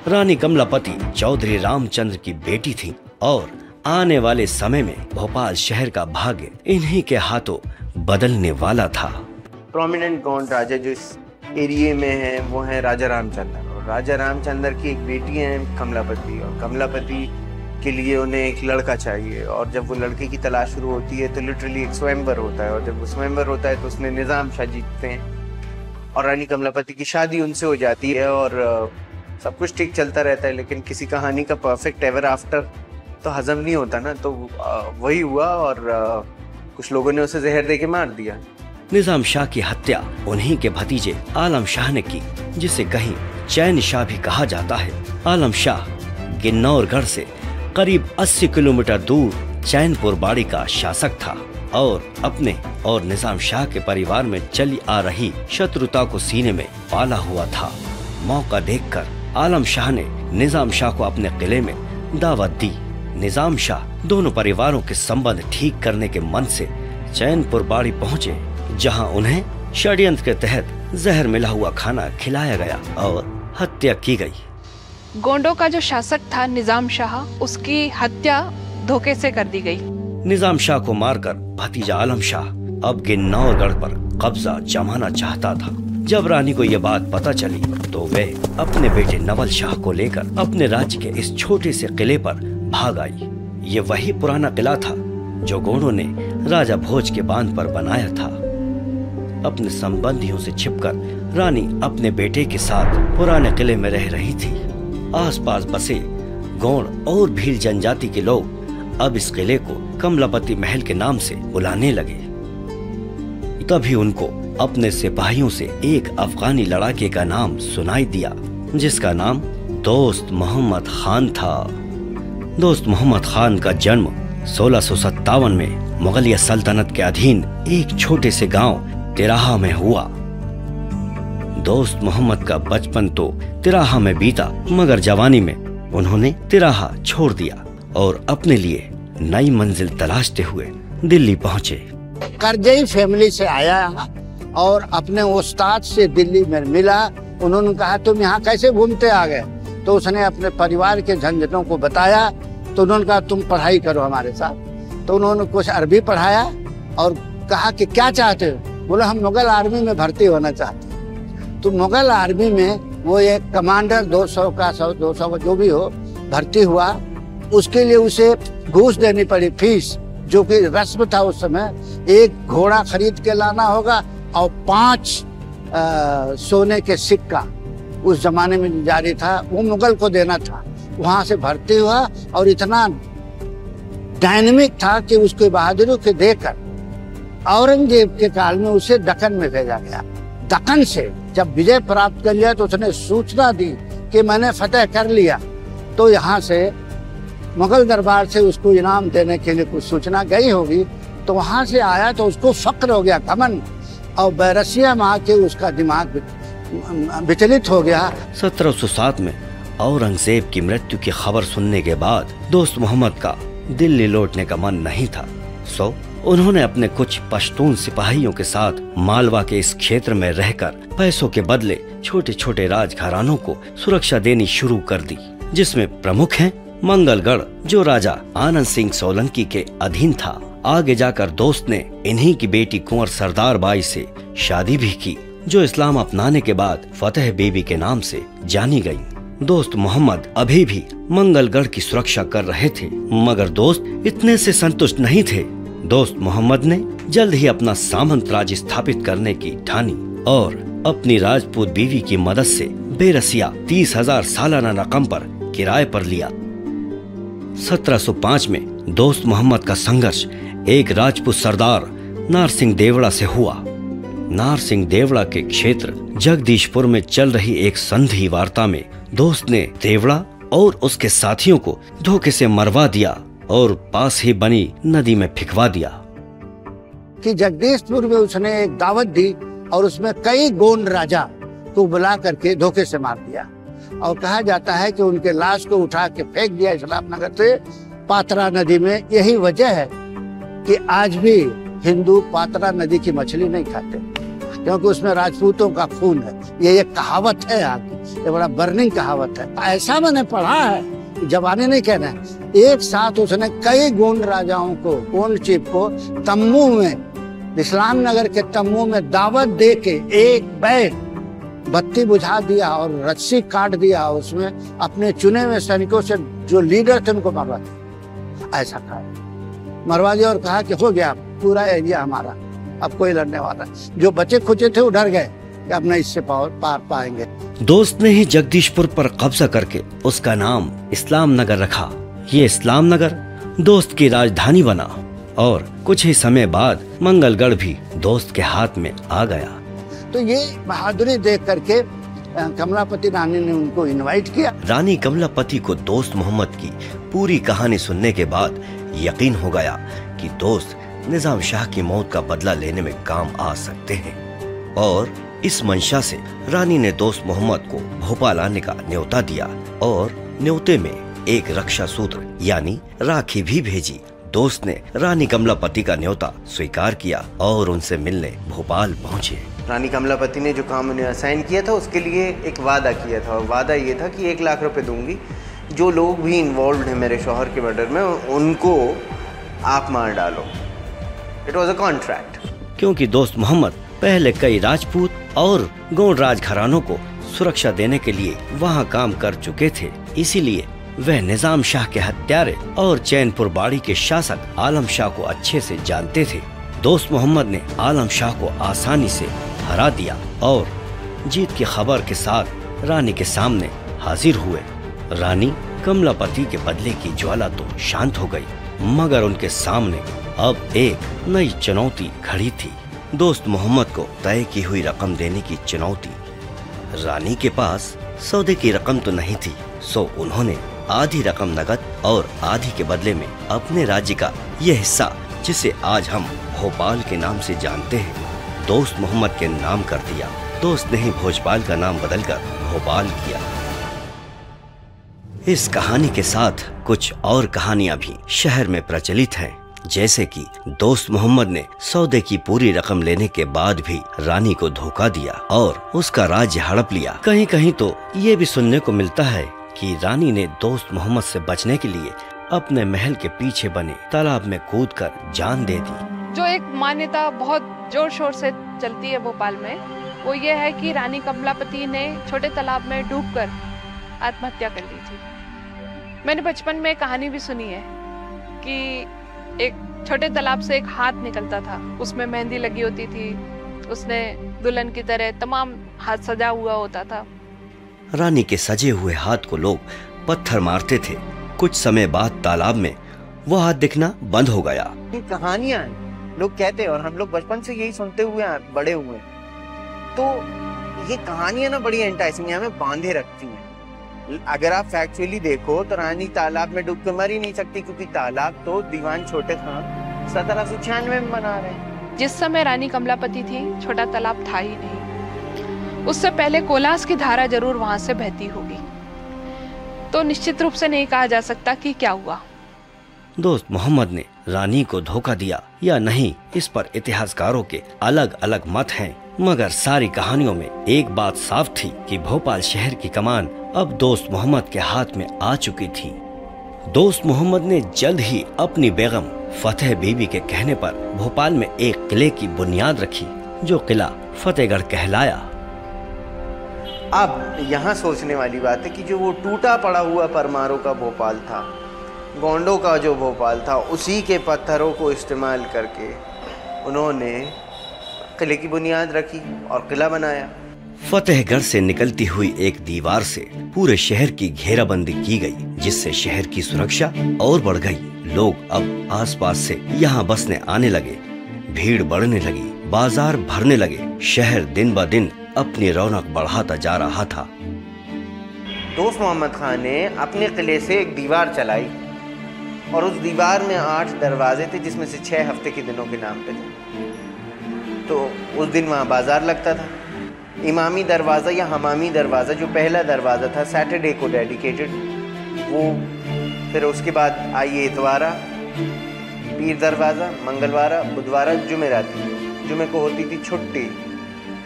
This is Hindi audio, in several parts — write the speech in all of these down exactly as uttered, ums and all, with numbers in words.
रानी कमलापति चौधरी रामचंद्र की बेटी थी और आने वाले समय में भोपाल शहर का भाग्य इन्हीं के हाथों बदलने वाला था। प्रोमिनेंट गौंड राजा जो इस एरिया में है वो है राजा रामचंद्र, और राजा रामचंद्र की एक बेटी है कमलापति, और कमलापति के लिए उन्हें एक लड़का चाहिए। और जब वो लड़के की तलाश शुरू होती है तो लिटरली एक स्वयंवर होता है, और जब वो स्वयंवर होता है तो उसमें निजाम शाह जीतते हैं और रानी कमलापति की शादी उनसे हो जाती है और सब कुछ ठीक चलता रहता है। लेकिन किसी कहानी का परफेक्ट एवर आफ्टर तो हजम नहीं होता ना, तो वही हुआ और कुछ लोगों ने उसे जहर देके मार दिया। निजाम शाह की हत्या उन्हीं के भतीजे आलम शाह ने की, जिसे कहीं चैन शाह भी कहा जाता है। आलम शाह गिन्नौरगढ़ से करीब अस्सी किलोमीटर दूर चैनपुर बाड़ी का शासक था और अपने और निजाम शाह के परिवार में चली आ रही शत्रुता को सीने में पाला हुआ था। मौका देखकर आलम शाह ने निजाम शाह को अपने किले में दावत दी। निजाम शाह दोनों परिवारों के संबंध ठीक करने के मन से चैनपुर बाड़ी पहुँचे, जहाँ उन्हें षड्यंत्र के तहत जहर मिला हुआ खाना खिलाया गया और हत्या की गई। गोंडों का जो शासक था निजाम शाह, उसकी हत्या धोखे से कर दी गई। निजाम शाह को मारकर भतीजा आलम शाह अब गिन्नौरगढ़ पर कब्जा जमाना चाहता था। जब रानी को यह बात पता चली तो वे अपने बेटे नवल शाह को लेकर अपने राज्य के इस छोटे से किले पर भाग आई। ये वही पुराना किला था जो गोंडों ने राजा भोज के बांध पर बनाया था। अपने संबंधियों से छिपकर रानी अपने बेटे के साथ पुराने किले में रह रही थी। आसपास बसे गोंड और भील जनजाति के लोग अब इस किले को कमलापति महल के नाम से बुलाने लगे। तभी उनको अपने सिपाहियों से एक अफगानी लड़ाके का नाम सुनाई दिया, जिसका नाम दोस्त मोहम्मद खान था। दोस्त मोहम्मद खान का जन्म सोलह सौ सत्तावन में मुगलिया सल्तनत के अधीन एक छोटे से गांव तिराहा में हुआ। दोस्त मोहम्मद का बचपन तो तिराहा में बीता, मगर जवानी में उन्होंने तिराहा छोड़ दिया और अपने लिए नई मंजिल तलाशते हुए दिल्ली पहुंचे। करजई फैमिली से आया और अपने उस्ताद से दिल्ली में मिला। उन्होंने कहा तुम यहाँ कैसे घूमते आ गए? तो उसने अपने परिवार के झंझटों को बताया। तो उन्होंने कहा तुम पढ़ाई करो हमारे साथ। तो उन्होंने कुछ अरबी पढ़ाया और कहा कि क्या चाहते हो? बोला हम मुगल आर्मी में भर्ती होना चाहते हैं। तो मुगल आर्मी में वो एक कमांडर दो सौ का सौ दो सौ का जो भी हो भर्ती हुआ। उसके लिए उसे घूस देनी पड़ी, फीस, जो कि रस्म था उस समय। एक घोड़ा खरीद के लाना होगा और पांच आ, सोने के सिक्का उस जमाने में जारी था, वो मुगल को देना था। वहां से भर्ती हुआ और इतना डायनेमिक था कि उसके बहादुरी को देखकर औरंगजेब के काल में उसे दक्कन में भेजा गया। दक्कन से जब विजय प्राप्त कर लिया तो उसने सूचना दी कि मैंने फतेह कर लिया। तो यहाँ से मुगल दरबार से उसको इनाम देने के लिए कुछ सूचना गई होगी। तो वहां से आया तो उसको फक्र हो गया, घमंड, और बैरसिया में आके उसका दिमाग विचलित हो गया। सत्रह सौ सात में औरंगजेब की मृत्यु की खबर सुनने के बाद दोस्त मोहम्मद का दिल्ली लौटने का मन नहीं था। सो उन्होंने अपने कुछ पश्तून सिपाहियों के साथ मालवा के इस क्षेत्र में रहकर पैसों के बदले छोटे छोटे राजघरानों को सुरक्षा देनी शुरू कर दी, जिसमें प्रमुख हैं मंगलगढ़, जो राजा आनंद सिंह सोलंकी के अधीन था। आगे जाकर दोस्त ने इन्हीं की बेटी कुंवर सरदार बाई से शादी भी की, जो इस्लाम अपनाने के बाद फतेह बीबी के नाम से जानी गई। दोस्त मोहम्मद अभी भी मंगलगढ़ की सुरक्षा कर रहे थे, मगर दोस्त इतने से संतुष्ट नहीं थे। दोस्त मोहम्मद ने जल्द ही अपना सामंत राज स्थापित करने की ठानी और अपनी राजपूत बीवी की मदद से बेरसिया तीस हजार सालाना रकम पर किराए पर लिया। सत्रह सौ पाँच में दोस्त मोहम्मद का संघर्ष एक राजपूत सरदार नारसिंह देवड़ा से हुआ। नारसिंह देवड़ा के क्षेत्र जगदीशपुर में चल रही एक संधि वार्ता में दोस्त ने देवड़ा और उसके साथियों को धोखे से मरवा दिया और पास ही बनी नदी में फिकवा दिया। कि जगदीशपुर में उसने एक दावत दी और उसमें कई गोंड राजा को बुला करके धोखे से मार दिया। और कहा जाता है कि उनके लाश को उठा के फेंक दिया इस्लामनगर से पात्रा नदी में। यही वजह है कि आज भी हिंदू पात्रा नदी की मछली नहीं खाते। क्योंकि उसमें राजपूतों का खून है। ये एक कहावत है आपकी, ये बड़ा बर्निंग कहावत है। ऐसा मैंने पढ़ा है, जवानी नहीं कह रहे हैं, एक साथ उसने कई गोंड राजाओं को, गोंड चीफ को तम्बू में, इस्लाम नगर के तम्बू में दावत दे के एक बैग बत्ती बुझा दिया और रस्सी काट दिया, उसमें अपने चुने हुए सैनिकों से जो लीडर थे उनको मरवा दिया। ऐसा कहा, मरवा दिया और कहा कि हो गया पूरा एरिया हमारा, अब कोई लड़ने वाला। जो बचे खुचे थे वो डर गए कि अब नहीं इससे पार पाएंगे। दोस्त ने ही जगदीशपुर पर कब्जा करके उसका नाम इस्लाम नगर रखा। ये इस्लाम नगर दोस्त की राजधानी बना और कुछ ही समय बाद मंगलगढ़ भी दोस्त के हाथ में आ गया। तो ये बहादुरी देख करके कमलापति रानी ने उनको इनवाइट किया। रानी कमलापति को दोस्त मोहम्मद की पूरी कहानी सुनने के बाद यकीन हो गया कि दोस्त निजाम शाह की मौत का बदला लेने में काम आ सकते हैं, और इस मंशा से रानी ने दोस्त मोहम्मद को भोपाल आने का न्योता दिया और न्योते में एक रक्षा सूत्र यानी राखी भी भेजी। दोस्त ने रानी कमलापति का न्योता स्वीकार किया और उनसे मिलने भोपाल पहुँचे। रानी कमलापति ने जो काम उन्हें असाइन किया था उसके लिए एक वादा किया था, और वादा ये था कि एक लाख रुपए दूंगी, जो लोग भी इन्वॉल्व हैं मेरे शौहर के मर्डर में उनको आप मार डालो। It was a contract. क्योंकि दोस्त मोहम्मद पहले कई राजपूत और गोंड राजघरानों को सुरक्षा देने के लिए वहाँ काम कर चुके थे, इसीलिए वह निजाम शाह के हत्यारे और चैनपुर बाड़ी के शासक आलम शाह को अच्छे से जानते थे। दोस्त मोहम्मद ने आलम शाह को आसानी से हरा दिया और जीत की खबर के साथ रानी के सामने हाजिर हुए। रानी कमलापति के बदले की ज्वाला तो शांत हो गई, मगर उनके सामने अब एक नई चुनौती खड़ी थी। दोस्त मोहम्मद को तय की हुई रकम देने की चुनौती। रानी के पास सौदे की रकम तो नहीं थी, सो उन्होंने आधी रकम नकद और आधी के बदले में अपने राज्य का यह हिस्सा, जिसे आज हम भोपाल के नाम से जानते हैं, दोस्त मोहम्मद के नाम कर दिया। दोस्त ने ही भोपाल का नाम बदलकर भोपाल किया। इस कहानी के साथ कुछ और कहानियां भी शहर में प्रचलित हैं, जैसे कि दोस्त मोहम्मद ने सौदे की पूरी रकम लेने के बाद भी रानी को धोखा दिया और उसका राज्य हड़प लिया। कहीं कहीं तो ये भी सुनने को मिलता है कि रानी ने दोस्त मोहम्मद से बचने के लिए अपने महल के पीछे बने तालाब में कूदकर जान दे दी। जो एक मान्यता बहुत जोर शोर से चलती है भोपाल में, वो ये है कि रानी कमलापति ने छोटे तालाब में डूबकर आत्महत्या कर ली थी। मैंने बचपन में कहानी भी सुनी है कि एक छोटे तालाब से एक हाथ निकलता था, उसमें मेहंदी लगी होती थी, उसने दुल्हन की तरह तमाम हाथ सजा हुआ होता था। रानी के सजे हुए हाथ को लोग पत्थर मारते थे। कुछ समय बाद तालाब में वो हाथ दिखना बंद हो गया। ये कहानियां लोग कहते हैं और हम लोग बचपन से यही सुनते हुए बड़े हुए, तो ये कहानियां ना बड़ी एंटाइसिंग, हमें बांधे रखती हैं। अगर आप फैक्चुअली देखो तो रानी तालाब में डूब के मर ही नहीं सकती, क्योंकि तालाब तो दीवान छोटे खान सत्रह सौ छियानवे में बना रहे। जिस समय रानी कमलापति थी छोटा तालाब था ही नहीं, उससे पहले कोलास की धारा जरूर वहां से बहती होगी, तो निश्चित रूप से नहीं कहा जा सकता कि क्या हुआ। दोस्त मोहम्मद ने रानी को धोखा दिया या नहीं, इस पर इतिहासकारों के अलग अलग मत हैं, मगर सारी कहानियों में एक बात साफ थी कि भोपाल शहर की कमान अब दोस्त मोहम्मद के हाथ में आ चुकी थी। दोस्त मोहम्मद ने जल्द ही अपनी बेगम फतेह बीबी के कहने पर भोपाल में एक किले की बुनियाद रखी, जो किला फतेहगढ़ कहलाया। अब यहाँ सोचने वाली बात है कि जो वो टूटा पड़ा हुआ परमारों का भोपाल था, गोंडों का जो भोपाल था, उसी के पत्थरों को इस्तेमाल करके उन्होंने किले की बुनियाद रखी और किला बनाया। फतेहगढ़ से निकलती हुई एक दीवार से पूरे शहर की घेराबंदी की गई, जिससे शहर की सुरक्षा और बढ़ गई। लोग अब आसपास से यहाँ बसने आने लगे, भीड़ बढ़ने लगी, बाजार भरने लगे, शहर दिन ब दिन अपनी रौनक बढ़ाता जा रहा था। दोस्त मोहम्मद खान ने अपने किले से एक दीवार चलाई और उस दीवार में आठ दरवाजे थे, जिसमें से छह हफ्ते के दिनों के नाम पे थे। तो उस दिन वहाँ बाजार लगता था। इमामी दरवाज़ा या हमामी दरवाज़ा, जो पहला दरवाज़ा था सैटरडे को डेडिकेटेड, वो फिर उसके बाद आई इतवारा, पीर दरवाज़ा, मंगलवारा, बुधवारा, जुमेराती, जुमे को होती थी छुट्टी,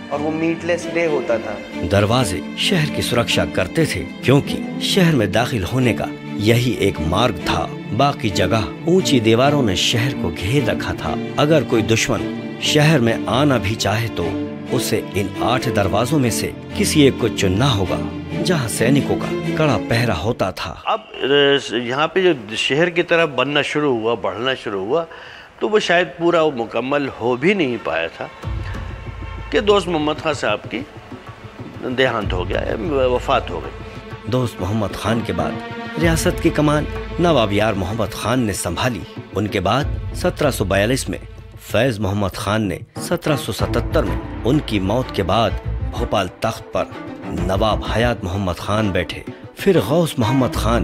और वो मीटलेस डे होता था। दरवाजे शहर की सुरक्षा करते थे क्योंकि शहर में दाखिल होने का यही एक मार्ग था। बाकी जगह ऊंची दीवारों ने शहर को घेर रखा था। अगर कोई दुश्मन शहर में आना भी चाहे तो उसे इन आठ दरवाजों में से किसी एक को चुनना होगा जहां सैनिकों का कड़ा पहरा होता था। अब यहाँ पे जो शहर की तरफ बनना शुरू हुआ, बढ़ना शुरू हुआ, तो वो शायद पूरा वो मुकम्मल हो भी नहीं पाया था कि दोस्त मोहम्मद खान साहब की देहांत हो गया, वफात हो गई। दोस्त मोहम्मद खान के बाद रियासत की कमान नवाब यार मोहम्मद खान ने संभाली। उनके बाद सत्रह सौ बयालीस में फैज मोहम्मद खान ने, सत्रह सौ सतहत्तर में उनकी मौत के बाद भोपाल तख्त पर नवाब हयात मोहम्मद खान बैठे। फिर गौस मोहम्मद खान,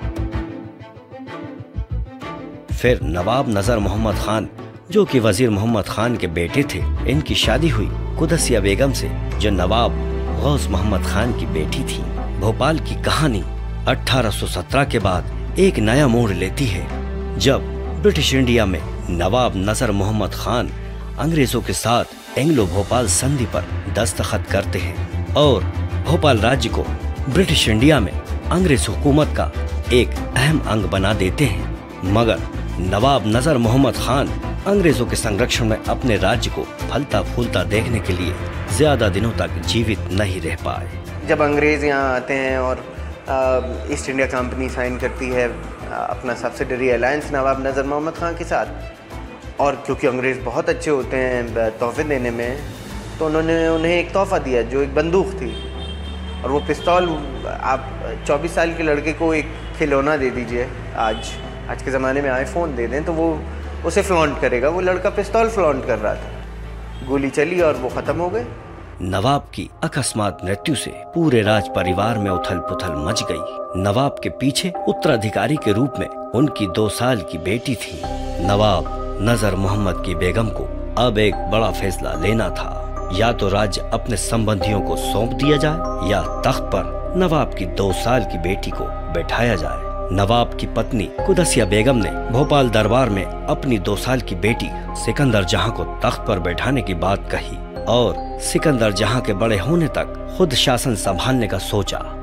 फिर नवाब नजर मोहम्मद खान जो कि वजीर मोहम्मद खान के बेटे थे। इनकी शादी हुई कुदसिया बेगम से जो नवाब गौस मोहम्मद खान की बेटी थी। भोपाल की कहानी अठारह सौ सत्रह के बाद एक नया मोड़ लेती है जब ब्रिटिश इंडिया में नवाब नजर मोहम्मद खान अंग्रेजों के साथ एंग्लो भोपाल संधि पर दस्तखत करते हैं और भोपाल राज्य को ब्रिटिश इंडिया में अंग्रेज हुकूमत का एक अहम अंग बना देते हैं। मगर नवाब नजर मोहम्मद खान अंग्रेजों के संरक्षण में अपने राज्य को फलता फूलता देखने के लिए ज्यादा दिनों तक जीवित नहीं रह पाए। जब अंग्रेज यहाँ आते हैं और ईस्ट इंडिया कंपनी साइन करती है अपना सब्सिडरी अलायंस नवाब नज़र मोहम्मद खान के साथ, और क्योंकि अंग्रेज़ बहुत अच्छे होते हैं तोहफे देने में, तो उन्होंने उन्हें एक तोहफ़ा दिया जो एक बंदूक थी। और वो पिस्तौल, आप चौबीस साल के लड़के को एक खिलौना दे दीजिए, आज आज के ज़माने में आईफोन दे दें तो वो उसे फ्लॉन्ट करेगा। वो लड़का पिस्तौल फ्लॉन्ट कर रहा था, गोली चली और वो ख़त्म हो गए। नवाब की अकस्मात मृत्यु से पूरे राज परिवार में उथल पुथल मच गई। नवाब के पीछे उत्तराधिकारी के रूप में उनकी दो साल की बेटी थी। नवाब नजर मोहम्मद की बेगम को अब एक बड़ा फैसला लेना था। या तो राज्य अपने संबंधियों को सौंप दिया जाए या तख्त पर नवाब की दो साल की बेटी को बैठाया जाए। नवाब की पत्नी कुदसिया बेगम ने भोपाल दरबार में अपनी दो साल की बेटी सिकंदर जहां को तख्त पर बैठाने की बात कही और सिकंदर जहां के बड़े होने तक खुद शासन संभालने का सोचा।